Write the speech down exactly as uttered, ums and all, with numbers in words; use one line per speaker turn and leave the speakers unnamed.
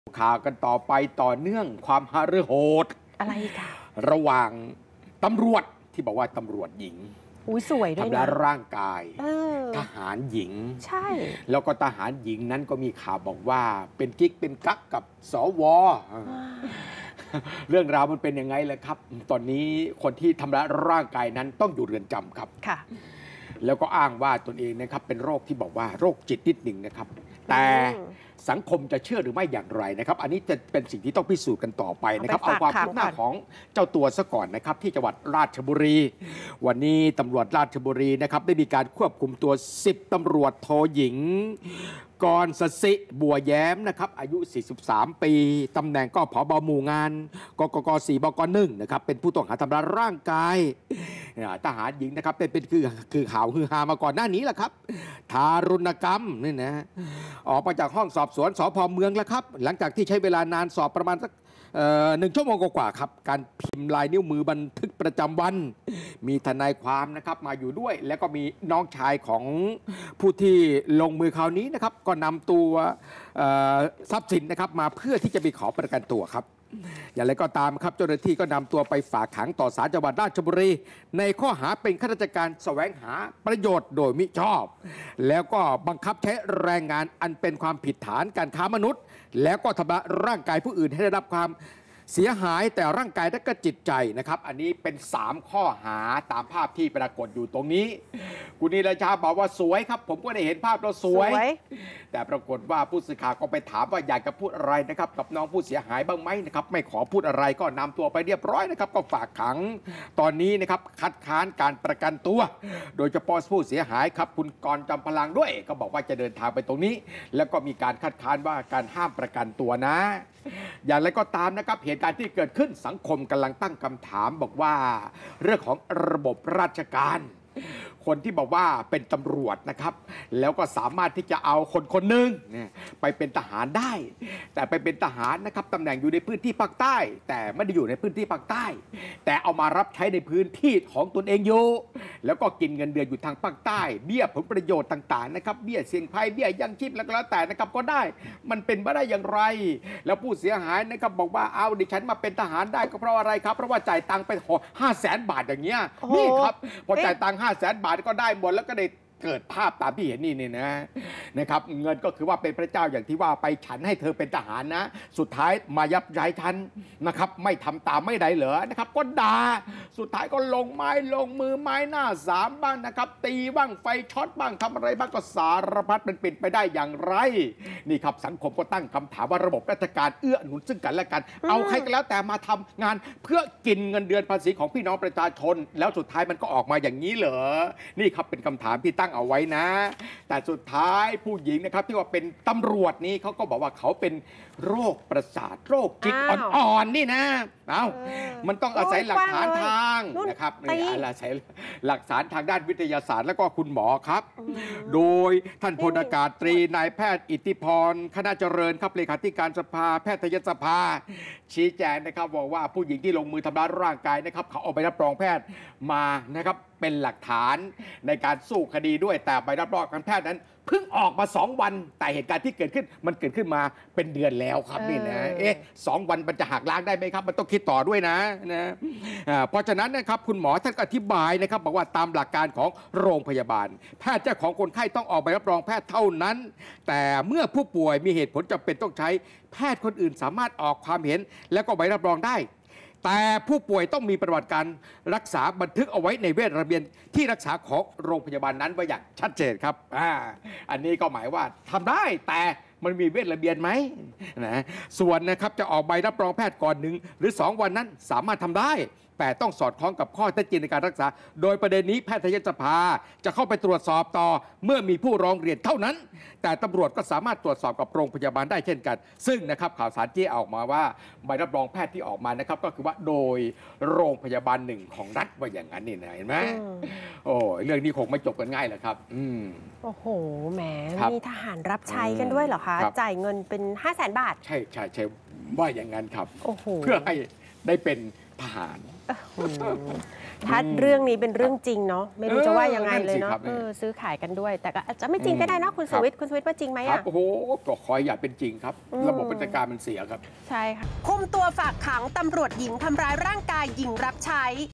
ข่าวกันต่อไปต่อเนื่องความหฤโหด
อะไรกัน
ระหว่างตำรวจที่บอกว่าตำรวจหญิง
อุ้ยสวยด้วยนะ
ทำร้ายร่างกายทหารหญิง
ใช่
แล้วก็ทหารหญิงนั้นก็มีข่าวบอกว่าเป็นกิ๊กเป็นกั๊กกับสวเรื่องราวมันเป็นยังไงเลยครับตอนนี้คนที่ทำร้ายร่างกายนั้นต้องอยู่เรือนจำครับ
ค่ะ
แล้วก็อ้างว่าตนเองนะครับเป็นโรคที่บอกว่าโรคจิตนิดหนึ่งนะครับแต่สังคมจะเชื่อหรือไม่อย่างไรนะครับอันนี้จะเป็นสิ่งที่ต้องพิสูจน์กันต่อไปนะครับเอาความคืบหน้าของเจ้าตัวซะก่อนนะครับที่จังหวัดราชบุรีวันนี้ตำรวจราชบุรีนะครับได้มีการควบคุมตัวสิบตำรวจโทหญิงกรสศิบัวแย้มนะครับอายุสี่สิบสามปีตำแหน่งก็ผบหมู่งานกกกสี่บกหนึ่งนะครับเป็นผู้ต้องหาทำร้ายร่างกายทหารหญิงนะครับเป็นคือคือข่าวฮือฮามาก่อนหน้านี้แหละครับทารุณกรรมนี่นะออกมาจากห้องสอบสวนสพเมืองแล้วครับหลังจากที่ใช้เวลานานสอบประมาณสักหนึ่งชั่วโมงกว่าครับการพิมพ์ลายนิ้วมือบันทึกประจำวันมีทนายความนะครับมาอยู่ด้วยแล้วก็มีน้องชายของผู้ที่ลงมือคราวนี้นะครับก็นำตัวทรัพย์สินนะครับมาเพื่อที่จะไปขอประกันตัวครับอย่างไรก็ตามครับเจ้าหน้าที่ก็นำตัวไปฝากขังต่อศาลจังหวัดราชบุรีในข้อหาเป็นข้าราชการแสวงหาประโยชน์โดยมิชอบแล้วก็บังคับใช้แรงงานอันเป็นความผิดฐานการค้ามนุษย์แล้วก็ทำร้ายร่างกายผู้อื่นให้ได้รับความเสียหายแต่ร่างกายและก็จิตใจนะครับอันนี้เป็นสามข้อหาตามภาพที่ปรากฏอยู่ตรงนี้คุณนิรชาบอกว่าสวยครับผมก็ได้เห็นภาพเราสวยแต่ปรากฏว่าผู้สื่อข่าวก็ไปถามว่าอยากจะพูดอะไรนะครับกับน้องผู้เสียหายบ้างไหมนะครับไม่ขอพูดอะไรก็นำตัวไปเรียบร้อยนะครับก็ฝากขังตอนนี้นะครับคัดค้านการประกันตัวโดยเฉพาะผู้เสียหายครับคุณกรจำพลังด้วยก็บอกว่าจะเดินทางไปตรงนี้แล้วก็มีการคัดค้านว่าการห้ามประกันตัวนะอย่างไรก็ตามนะครับเหตุการณ์ที่เกิดขึ้นสังคมกำลังตั้งคำถามบอกว่าเรื่องของระบบราชการคนที่บอกว่าเป็นตำรวจนะครับแล้วก็สามารถที่จะเอาคนคนหนึ่งไปเป็นทหารได้แต่ไปเป็นทหารนะครับตำแหน่งอยู่ในพื้นที่ภาคใต้แต่ไม่ได้อยู่ในพื้นที่ภาคใต้แต่เอามารับใช้ในพื้นที่ของตนเองอยู่แล้วก็กินเงินเดือนอยู่ทางภาคใต้เบี้ยผลประโยชน์ต่างๆนะครับเบี้ยเสี่ยงภัยเบี้ยยังชีพแล้วก็แล้วแต่นะครับก็ได้มันเป็นไปได้อย่างไรแล้วผู้เสียหายนะครับบอกว่าเอาดิฉันมาเป็นทหารได้ก็เพราะอะไรครับเพราะว่าจ่ายตังค์ไปห้าแสนบาทอย่างเงี้ยนี่ครับพอจ่ายตังค์ห้าแสนบาทก็ได้หมดแล้วก็ได้เกิดภาพตามที่เห็นนี่นี่นะนะครับเงินก็คือว่าเป็นพระเจ้าอย่างที่ว่าไปฉันให้เธอเป็นทหารนะสุดท้ายมายับยั้งฉันนะครับไม่ทำตามไม่ได้เหรอนะครับก็ด่าสุดท้ายก็ลงไม้ลงมือไม้หน้าสามบ้างนะครับตีบ้างไฟช็อตบ้างทำอะไรบ้างก็สารพัดเป็นเป็นไปได้อย่างไรนี่ครับสังคมก็ตั้งคำถามว่าระบบราชการเอื้อหนุนซึ่งกันและกันเอาใครก็แล้วแต่มาทำงานเพื่อกินเงินเดือนภาษีของพี่น้องประชาชนแล้วสุดท้ายมันก็ออกมาอย่างนี้เหรอนี่ครับเป็นคำถามที่ตั้งเอาไว้นะแต่สุดท้ายผู้หญิงนะครับที่ว่าเป็นตำรวจนี้เขาก็บอกว่าเขาเป็นโรคประสาทโรคจิตอ่อนๆนี่นะเอ้ามันต้องอาศัยหลักฐานทางนะครับนี่อาศัยหลักฐานทางด้านวิทยาศาสตร์แล้วก็คุณหมอครับโดยท่านพลอากาศตรีนายแพทย์อิทธิพรคณะเจริญครับเลขาธิการสภาแพทยสภาชี้แจงนะครับบอกว่าผู้หญิงที่ลงมือทำร้ายร่างกายนะครับเขาเอาใบรับรองแพทย์มานะครับเป็นหลักฐานในการสู้คดีด้วยแต่ใบรับรองการแพทย์นั้นเพิ่งออกมาสองวันแต่เหตุการณ์ที่เกิดขึ้นมันเกิดขึ้นมาเป็นเดือนแล้วครับนี่นะเอ๊ะสองวันมันจะหักล้างได้ไหมครับมันต้องคิดต่อด้วยนะนะเพราะฉะนั้นนะครับคุณหมอท่านอธิบายนะครับบอกว่าตามหลักการของโรงพยาบาลแพทย์เจ้าของคนไข้ต้องออกใบรับรองแพทย์เท่านั้นแต่เมื่อผู้ป่วยมีเหตุผลจำเป็นต้องใช้แพทย์คนอื่นสามารถออกความเห็นแล้วก็ใบรับรองได้แต่ผู้ป่วยต้องมีประวัติการรักษาบันทึกเอาไว้ในเวชระเบียนที่รักษาของโรงพยาบาลนั้นไว้อย่างชัดเจนครับอ่าอันนี้ก็หมายว่าทำได้แต่มันมีเวชระเบียนไหมนะส่วนนะครับจะออกใบรับรองแพทย์ก่อนหนึ่งหรือสองวันนั้นสามารถทำได้แต่ต้องสอดคล้องกับข้อเท็จจริงในการรักษาโดยประเด็นนี้แพทยสภาจะเข้าไปตรวจสอบต่อเมื่อมีผู้ร้องเรียนเท่านั้นแต่ตำรวจก็สามารถตรวจสอบกับโรงพยาบาลได้เช่นกันซึ่งนะครับข่าวสารที่ออกมาว่าใบรับรองแพทย์ที่ออกมานะครับก็คือว่าโดยโรงพยาบาลหนึ่งของรัฐว่าอย่างนั้นนี่นะเห็นไหมโอ้เรื่องนี้คงไม่จบกันง่ายหรอกครับอืม
โอ้โหแหมมีทหารรับใช้กันด้วยเหรอคะจ่ายเงินเป็นห้าแสนบาท
ใช่ใช่ใช่ว่าอย่างนั้นครับ
โอ้โห
เพื่อให้ได้เป็นทหาร
อืมถ้าเรื่องนี้เป็นเรื่องจริงเนาะไม่รู้จะว่ายังไงเลยเนาะ
เออนั่นสิครับ
เออซื้อขายกันด้วย แต่ก็อาจจะไม่จริงก็ได้นะคุณสวิทย์คุณสวิทย์ว่าจริงไหม
ครั
อ่ะ
บโอ้โหก็คอยอยากเป็นจริงครับ
อืม
ระบบราชการมันเสียครับ
ใช่ค่ะคุมตัวฝากขังตำรวจหญิงทำร้ายร่างกายหญิงรับใช้